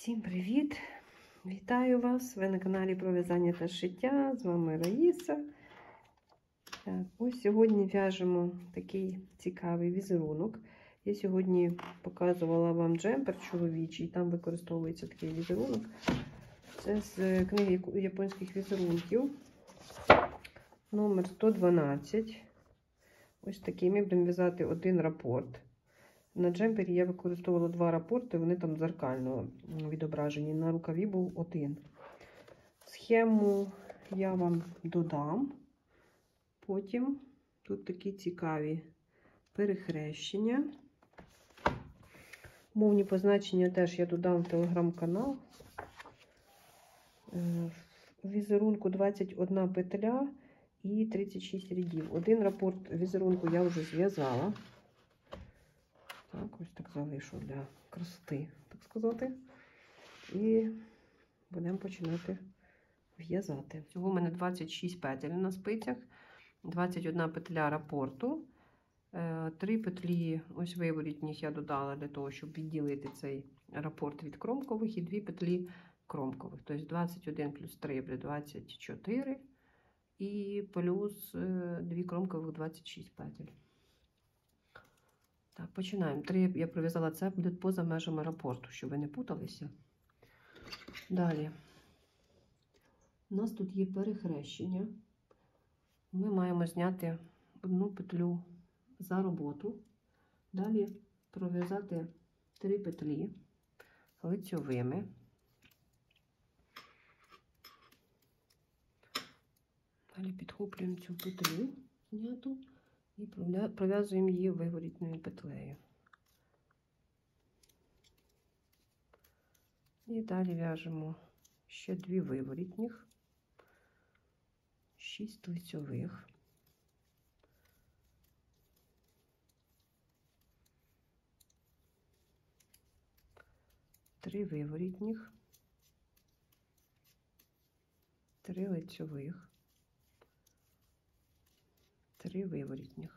Всім привіт! Вітаю вас! Ви на каналі про в'язання та шиття. З вами Раїса. Так, ось сьогодні в'яжемо такий цікавий візерунок. Я сьогодні показувала вам джемпер чоловічий, там використовується такий візерунок. Це з книги японських візерунків. Номер 112. Ось такий. Ми будемо в'язати один рапорт. На джемпері я використовувала два рапорти, вони там дзеркально відображені. На рукаві був один. Схему я вам додам. Потім тут такі цікаві перехрещення. Мовні позначення теж я додам в телеграм-канал. У візерунку 21 петля і 36 рядів. Один рапорт візерунку я вже зв'язала. Так, ось так залишу для красоти, так сказати. І будемо починати в'язати. Всього в мене 26 петель на спицях, 21 петля рапорту, 3 петлі, ось виворітніх я додала для того, щоб відділити цей рапорт від кромкових, і 2 петлі кромкових. Тобто 21 плюс 3 буде 24, і плюс 2 кромкових 26 петель. Так, починаємо. 3 я пров'язала, це буде поза межами рапорту, щоб ви не путалися. Далі. У нас тут є перехрещення. Ми маємо зняти одну петлю за роботу. Далі пров'язати 3 петлі лицьовими. Далі підхоплюємо цю петлю зняту і пров'язуємо її виворітною петлею. І далі в'яжемо ще 2 виворітніх, 6 лицьових, 3 виворітніх, 3 лицьових, 3 виворітніх.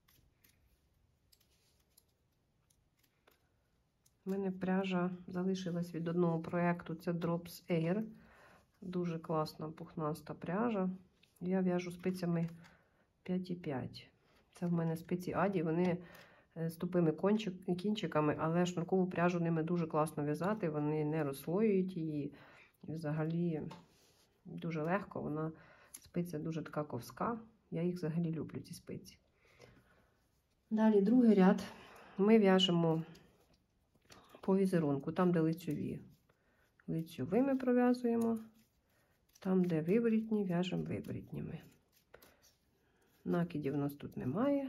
У мене пряжа залишилась від одного проєкту, це Drops Air. Дуже класна пухнаста пряжа. Я в'яжу спицями 5,5. Це в мене спиці Аді, вони з тупими кінчиками, але шнуркову пряжу ними дуже класно в'язати, вони не розслоюють її. Взагалі дуже легко, вона спиця дуже така ковська. Я їх взагалі люблю, ці спиці. Далі другий ряд ми в'яжемо по візерунку. Там, де лицьові, лицьовими пров'язуємо. Там, де виворітні, в'яжемо виворітніми. Накидів у нас тут немає.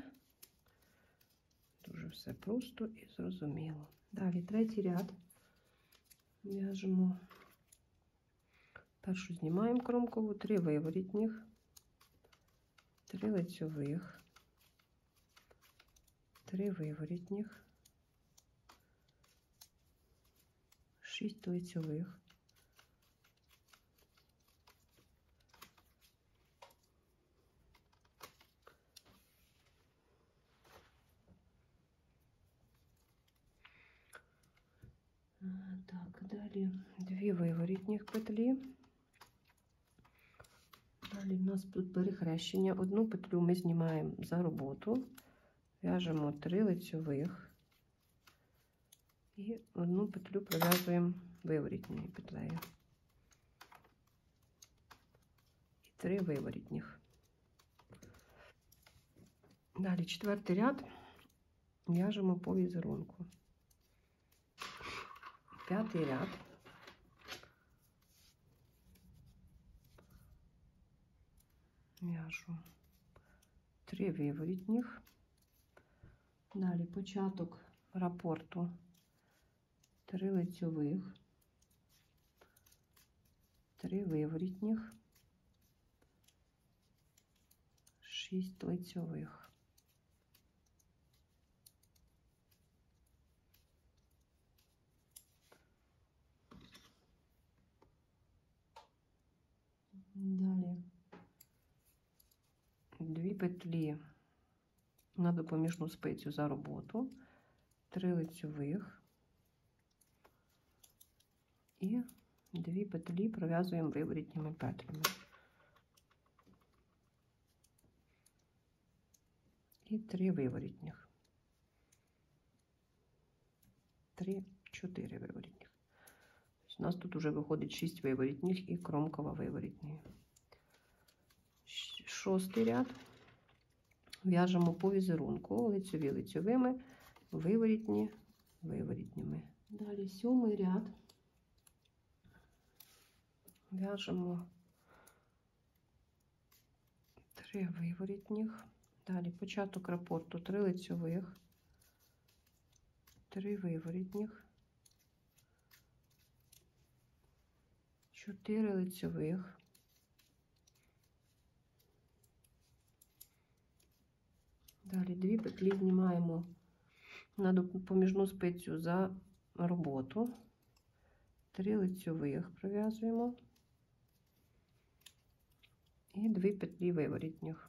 Дуже все просто і зрозуміло. Далі третій ряд. В'яжемо. Першу знімаємо кромкову, 3 виворітніх, 3 лицьових, 3 виворітніх, 6 лицьових, 2 виворітніх петлі. Далі в нас тут перехрещення. Одну петлю ми знімаємо за роботу, в'яжемо 3 лицьових і одну петлю пров'язуємо виворітньою петлею. І 3 виворітніх. Далі четвертий ряд в'яжемо по візерунку. П'ятий ряд. В'яжу 3 виворітніх. Далі початок рапорту, 3 лицьових, 3 виворітніх, 6 лицьових. Далі 2 петлі на допоміжну спицю за роботу, 3 лицьових, і 2 петлі пров'язуємо виворітніми петлями. І 3 виворітніх. 3, 4 виворітніх. У нас тут вже виходить 6 виворітніх і кромкова виворітні. 6-й ряд. В'яжемо по візерунку, лицьові лицьовими, виворітні виворітніми. Далі 7-й ряд. В'яжемо 3 виворітніх. Далі початок рапорту 3 лицьових, 3 виворітніх, 4 лицьових, далі 2 петлі знімаємо на допоміжну спицю за роботу, 3 лицьових пров'язуємо і 2 петлі виворітніх.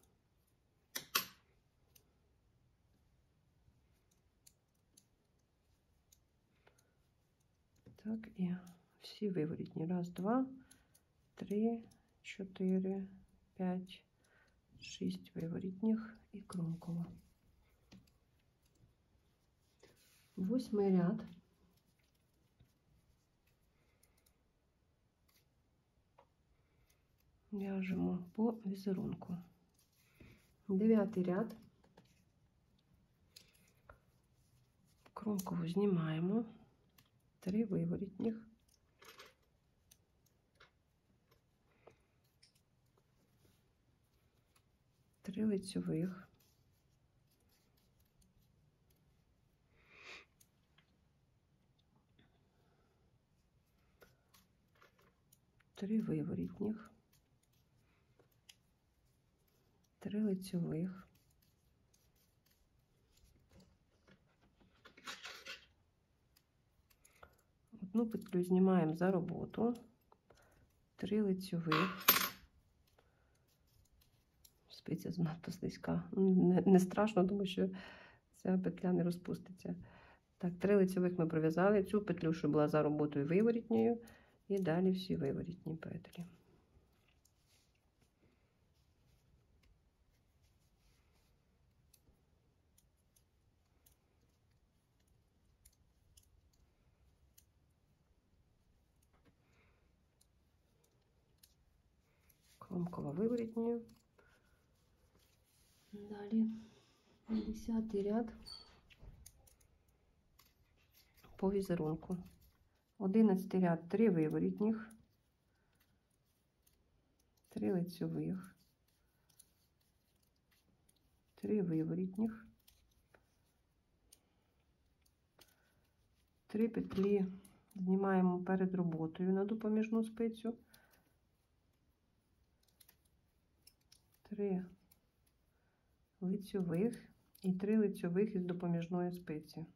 Так, і всі виворітні. 1, 2, 3, 4, 5, 6 виворітніх і кромкова. 8-й ряд. В'яжемо по візерунку. 9-й ряд. Кромкову знімаємо. 3 виворітніх, 3 лицьових, 3 виворітніх, 3 лицьових, 1 петлю знімаємо за роботу, 3 лицьових, спиця занадто слизька, не страшно, тому що ця петля не розпуститься. Так, 3 лицьових ми пров'язали, цю петлю, що була за роботою, виворітньою, і далі всі виворітні петлі. Кромкова виворітньою. Далі 10-й ряд по візерунку. 11-й ряд 3 виворітніх, 3 лицьових, 3 виворітніх, 3 петлі знімаємо перед роботою на допоміжну спицю, 3 лицьових і 3 лицьових із допоміжної спиці.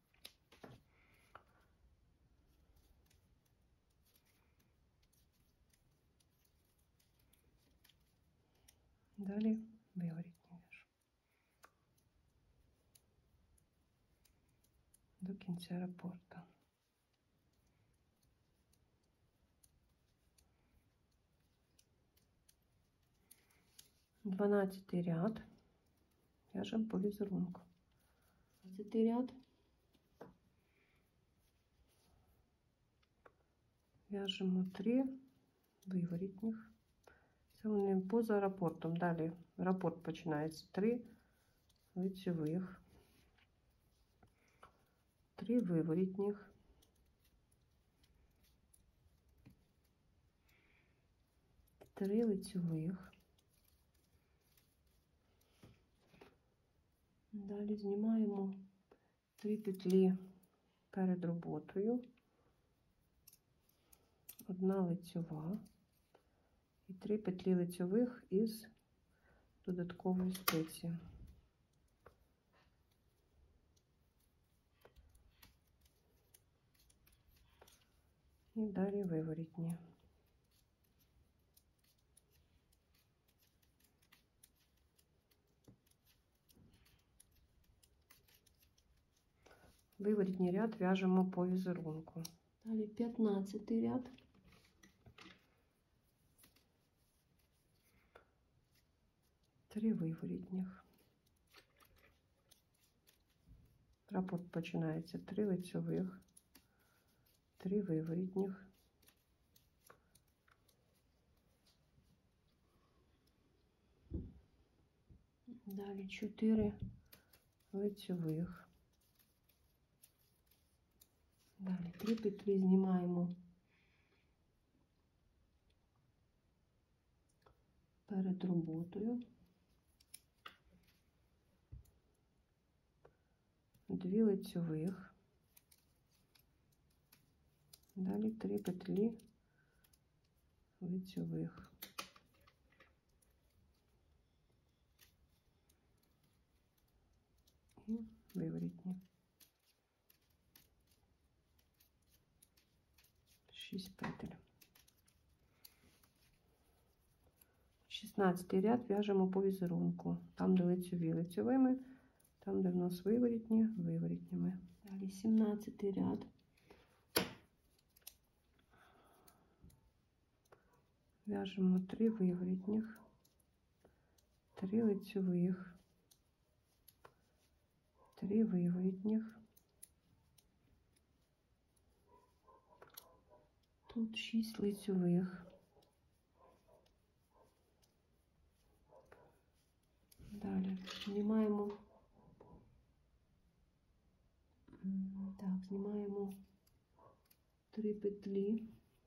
Далі виворітні до кінця рапорту. Дванадцятий ряд в'яжемо по візерунку. 12-й ряд в'яжемо 3 виворітніх. Це вони поза рапортом. Далі рапорт починається 3 лицьових, 3 виворітніх, 3 лицьових. Далі знімаємо 3 петлі перед роботою, 1 лицьова і 3 петлі лицьових із додаткової спиці. І далі виворітні. Виворітній ряд в'яжемо по візерунку. Далі 15 ряд. Три виворітніх. Рапорт починається 3 лицьових, 3 виворітніх. Далі 4 лицьових. Далі 3 петлі знімаємо перед роботою. 2 лицьових. Далі 3 петлі лицьових. І виворітні. 6 петель. 16 ряд в'яжемо по візерунку. Там, де лицьові лицьовими, там, де в нас виворітні виворітніми. Далі 17 ряд. В'яжемо 3 виворітніх, 3 лицьових, 3 виворітніх. Тут 6 лицьових. Далі знімаємо, знімаємо 3 петлі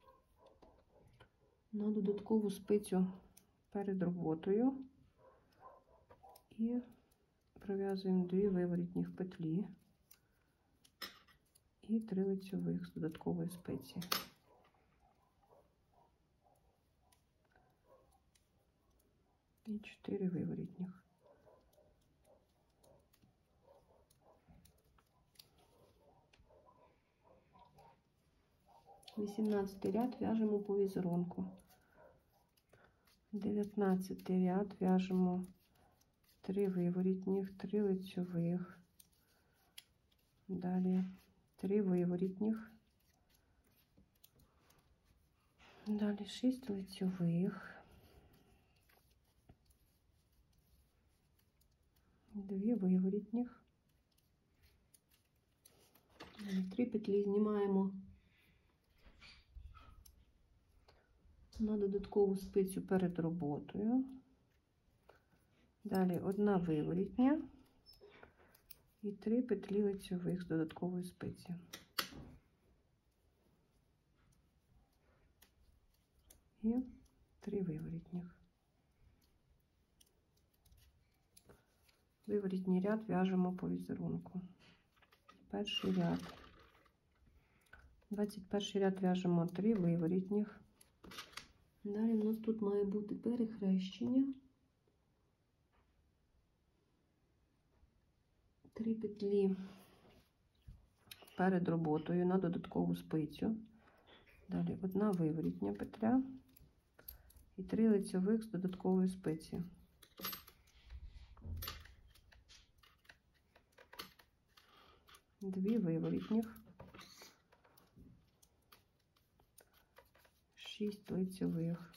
на додаткову спицю перед роботою і пров'язуємо 2 виворітніх петлі і 3 лицьових з додаткової спиці. І 4 виворітніх. Вісімнадцятий ряд в'яжемо по візерунку. 19 ряд в'яжемо 3 виворітніх, 3 лицьових. Далі 3 виворітніх. Далі 6 лицьових. 2 виворітніх. 3 петлі знімаємо на додаткову спицю перед роботою. Далі 1 виворітня і 3 петлі лицьових з додаткової спиці. І 3 виворітніх. Виворітній ряд в'яжемо по візерунку. Перший ряд. 21 ряд в'яжемо 3 виворітніх. Далі у нас тут має бути перехрещення. 3 петлі перед роботою на додаткову спицю. Далі 1 виворітня петля і 3 лицьових з додаткової спиці. Дві виворітніх, 6 лицьових,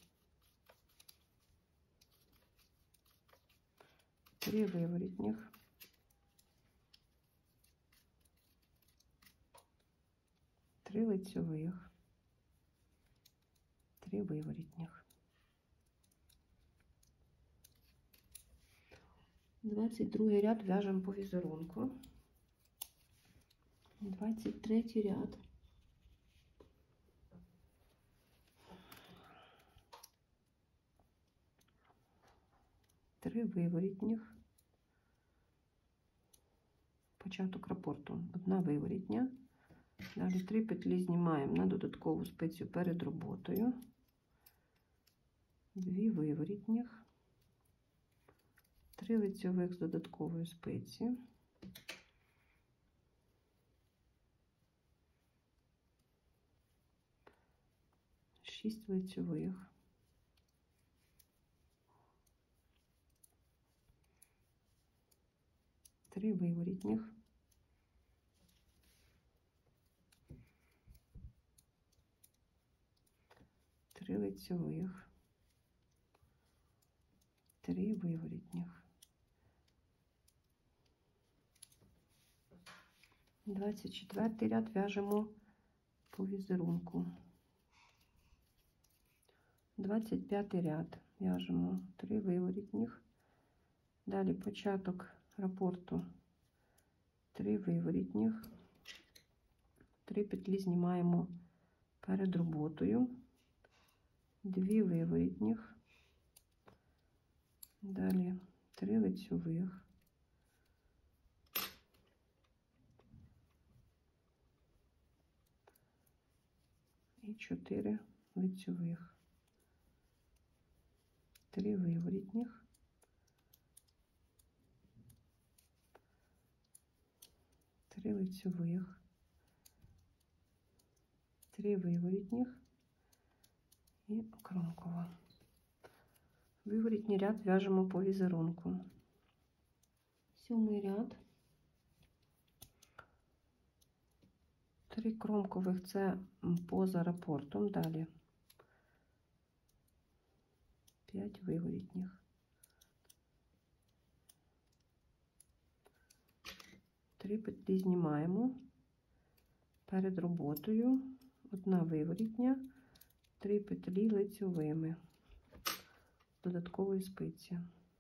3 виворітніх, 3 лицьових, 3 виворітніх. 22 ряд в'яжемо по візерунку. 23 ряд. Три виворітніх. Початок рапорту. 1 виворітня. Далі 3 петлі знімаємо на додаткову спицю перед роботою. 2 виворітніх. 3 лицьових з додаткової спиці. 6 лицьових, 3 виворітніх, 3 лицьових, 3 виворітніх. 24 ряд в'яжемо по візерунку. 25 ряд в'яжемо 3 виворітніх. Далі початок рапорту 3 виворітніх, 3 петлі знімаємо перед роботою, 2 виворітніх, далі 3 лицьових, і 4 лицьових, 3 виворітніх, 3 лицьових, 3 виворітніх і кромкова. Виворітній ряд в'яжемо по візерунку. 7 ряд, 3 кромкових, це поза рапортом, далі 5 виворітніх, 3 петлі знімаємо перед роботою, 1 виворітня, 3 петлі лицьовими, додаткової спиці.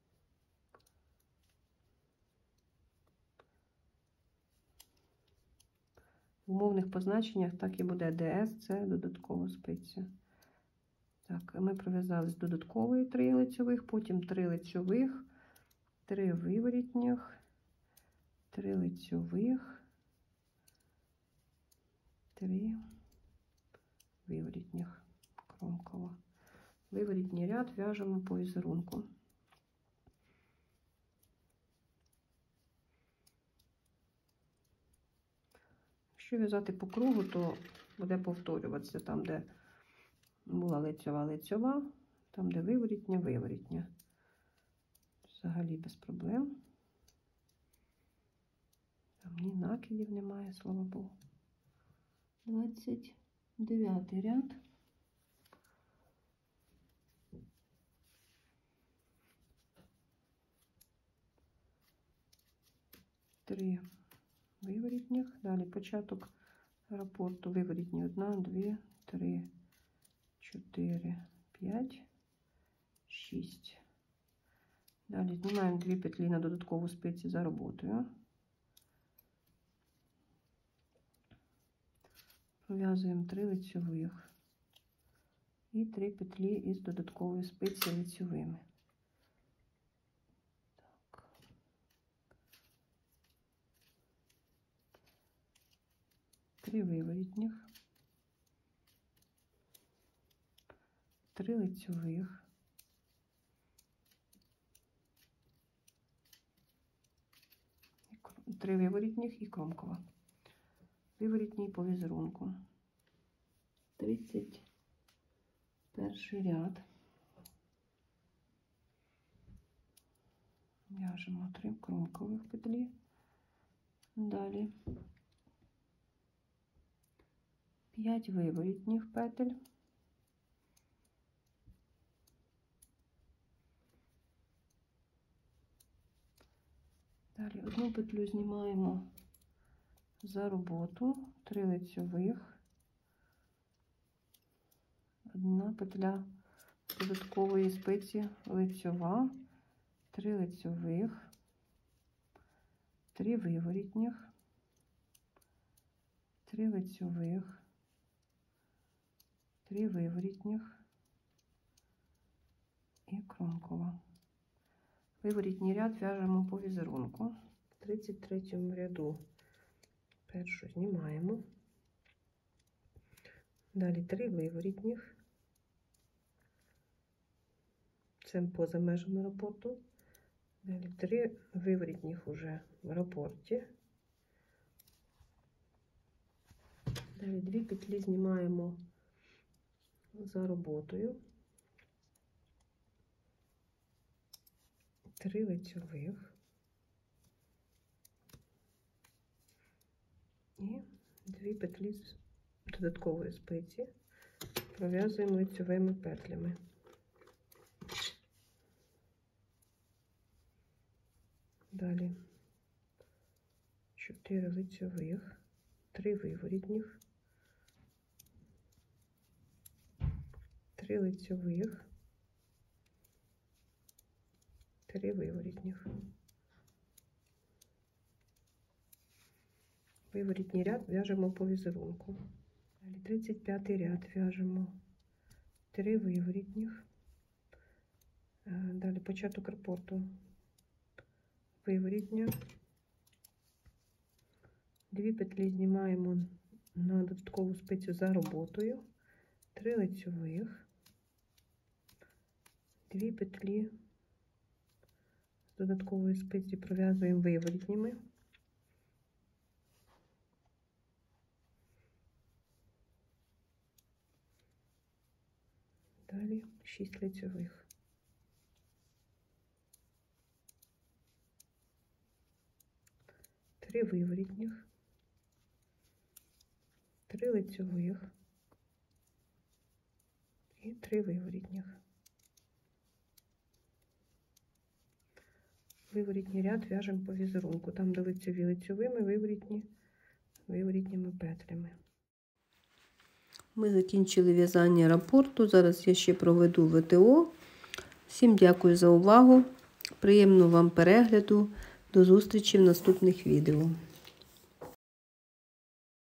В умовних позначеннях так і буде ДС, це додаткова спиця. Так, ми пров'язали з додаткової 3 лицьових, потім 3 лицьових, 3 виворітніх, 3 лицьових, 3 виворітніх, кромкова. Виворітній ряд в'яжемо по візерунку. Якщо в'язати по кругу, то буде повторюватися там, де була лицьова, там, де виворітня. Взагалі без проблем. Там ні накидів немає, слава Богу. 29 ряд. 3 виворітніх, далі початок рапорту виворітні 1, 2, 3, 4, 5, 6. Далі знімаємо 2 петлі на додаткову спиці за роботою. Пров'язуємо 3 лицьових і 3 петлі із додаткової спиці лицьовими. 3 виворітніх, 3 лицьових, 3 виворітніх і кромкова. Виворітній по візерунку. 31 ряд. В'яжемо 3 кромкових петлі. Далі 5 виворітніх петель. Далі одну петлю знімаємо за роботу, 3 лицьових, 1 петля додаткової спиці лицьова, 3 лицьових, 3 виворітніх, 3 лицьових, 3 виворітніх і кромкова. Виворітній ряд в'яжемо по візерунку. В 33 ряду першу знімаємо. Далі 3 виворітніх. Це поза межами рапорту. Далі 3 виворітніх уже в рапорті. Далі 2 петлі знімаємо за роботою. 3 лицьових і 2 петлі з додаткової спиці пров'язуємо лицьовими петлями. Далі 4 лицьових, 3 виворітніх, 3 лицьових, 3 виворітніх. Виворітній ряд в'яжемо по візерунку. Далі 35 ряд в'яжемо 3 виворітніх. Далі початок рапорту виворітня. 2 петлі знімаємо на додаткову спицю за роботою, 3 лицьових, 2 петлі з додаткової спиці пров'язуємо виворітніми. Далі 6 лицьових. Три виворітніх, 3 лицьових і 3 виворітніх. Виворітній ряд в'яжемо по візерунку. Там, де лицьові лицьовими, виворітні виворітніми петлями. Ми закінчили в'язання рапорту. Зараз я ще проведу ВТО. Всім дякую за увагу. Приємного вам перегляду. До зустрічі в наступних відео.